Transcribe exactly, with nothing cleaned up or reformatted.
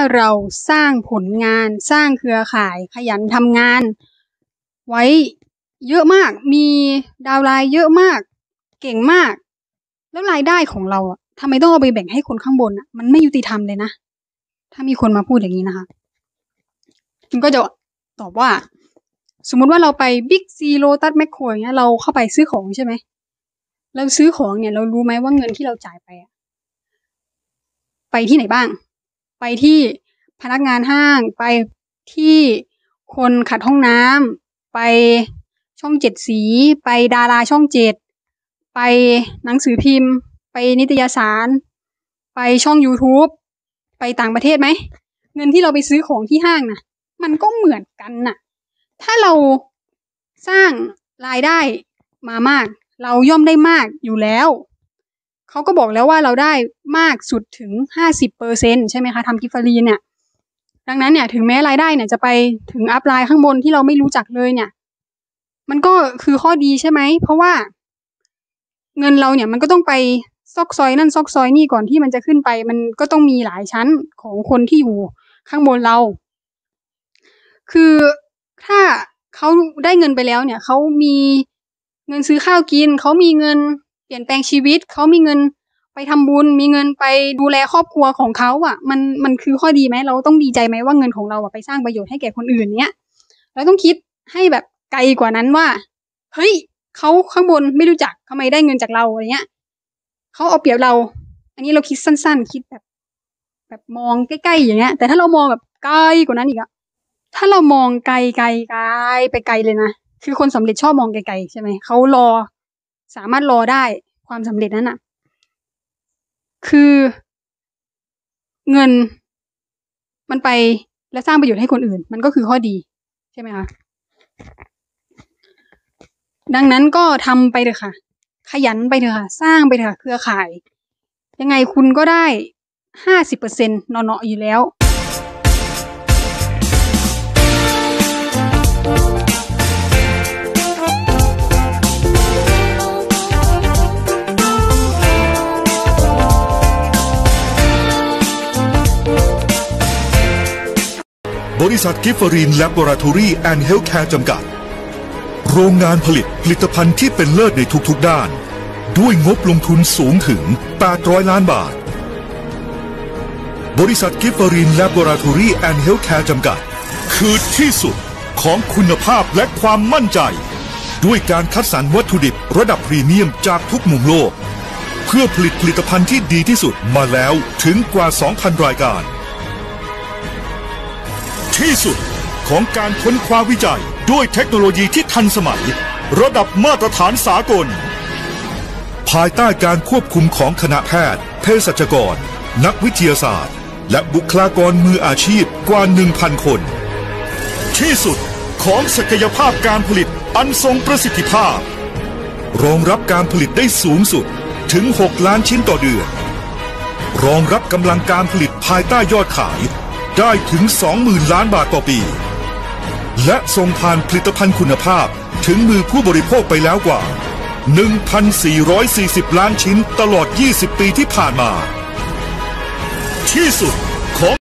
เราสร้างผลงานสร้างเครือข่ายขยันทำงานไว้เยอะมากมีดาวไลน์เยอะมากเก่งมากแล้วรายได้ของเราอ่ะทำไมต้องเอาไปแบ่งให้คนข้างบนอ่ะมันไม่ยุติธรรมเลยนะถ้ามีคนมาพูดอย่างนี้นะคะคุณก็จะตอบว่าสมมุติว่าเราไปบิ๊กซีโลตัสแมคโครอย่างเงี้ยเราเข้าไปซื้อของใช่ไหมเราซื้อของเนี่ยเรารู้ไหมว่าเงินที่เราจ่ายไปอ่ะไปที่ไหนบ้างไปที่พนักงานห้างไปที่คนขัดห้องน้ำไปช่องเจ็ดสีไปดาราช่องเจ็ดไปหนังสือพิมพ์ไปนิตยสารไปช่อง YouTube ไปต่างประเทศไหมเงินที่เราไปซื้อของที่ห้างน่ะมันก็เหมือนกันน่ะถ้าเราสร้างรายได้มามากเราย่อมได้มากอยู่แล้วเขาก็บอกแล้วว่าเราได้มากสุดถึง ห้าสิบเปอร์เซ็นต์ ใช่ไหมคะทำกิฟต์ฟรีเนี่ยดังนั้นเนี่ยถึงแม้รายได้เนี่ยจะไปถึงอัพไลน์ข้างบนที่เราไม่รู้จักเลยเนี่ยมันก็คือข้อดีใช่ไหมเพราะว่าเงินเราเนี่ยมันก็ต้องไปซอกซอยนั่นซอกซอยนี่ก่อนที่มันจะขึ้นไปมันก็ต้องมีหลายชั้นของคนที่อยู่ข้างบนเราคือถ้าเขาได้เงินไปแล้วเนี่ยเขามีเงินซื้อข้าวกินเขามีเงินเปลี่ยนแปลงชีวิตเขามีเงินไปทำบุญมีเงินไปดูแลครอบครัวของเขาอ่ะมันมันคือข้อดีไหมเราต้องดีใจไหมว่าเงินของเราอ่ะไปสร้างประโยชน์ให้แก่คนอื่นเนี้ยเราต้องคิดให้แบบไกลกว่านั้นว่าเฮ้ยเขาข้างบนไม่รู้จักทำไมได้เงินจากเราอะไรเงี้ยเขาเอาเปรียบเราอันนี้เราคิดสั้นๆคิดแบบแบบมองใกล้ๆอย่างเงี้ยแต่ถ้าเรามองแบบไกลกว่านั้นอีกอะถ้าเรามองไกลไกลไกลไปไกลเลยนะคือคนสำเร็จชอบมองไกลๆใช่ไหมเขารอสามารถรอได้ความสำเร็จนั้นอะคือเงินมันไปและสร้างประโยชน์ให้คนอื่นมันก็คือข้อดีใช่ไหมคะดังนั้นก็ทำไปเถอะค่ะขยันไปเถอะค่ะสร้างไปเถอะค่ะเครือข่ายยังไงคุณก็ได้ ห้าสิบเปอร์เซ็นต์ เนาะๆอยู่แล้วบริษัทกิฟเฟอรีนแลบอราทอรี่แอนด์เฮลท์แคร์จำกัดโรงงานผลิตผลิตภัณฑ์ที่เป็นเลิศในทุกๆด้านด้วยงบลงทุนสูงถึงแปดร้อยล้านบาทบริษัทกิฟเฟอรีนแลบอราทอรี่แอนด์เฮลท์แคร์จำกัดคือที่สุดของคุณภาพและความมั่นใจด้วยการคัดสรรวัตถุดิบระดับพรีเมียมจากทุกมุมโลกเพื่อผลิตผลิตภัณฑ์ที่ดีที่สุดมาแล้วถึงกว่า สองพัน รายการที่สุดของการค้นคว้าวิจัยด้วยเทคโนโลยีที่ทันสมัยระดับมาตรฐานสากลภายใต้การควบคุมของคณะแพทย์เภสัชกรนักวิทยาศาสตร์และบุคลากรมืออาชีพกว่า หนึ่งพัน คนที่สุดของศักยภาพการผลิตอันทรงประสิทธิภาพรองรับการผลิตได้สูงสุดถึงหกล้านชิ้นต่อเดือนรองรับกำลังการผลิตภายใต้ยอดขายได้ถึง สองหมื่น ล้านบาทต่อปีและส่งผ่านผลิตภัณฑ์คุณภาพถึงมือผู้บริโภคไปแล้วกว่า หนึ่งพันสี่ร้อยสี่สิบ ล้านชิ้นตลอดยี่สิบปีที่ผ่านมาที่สุดของ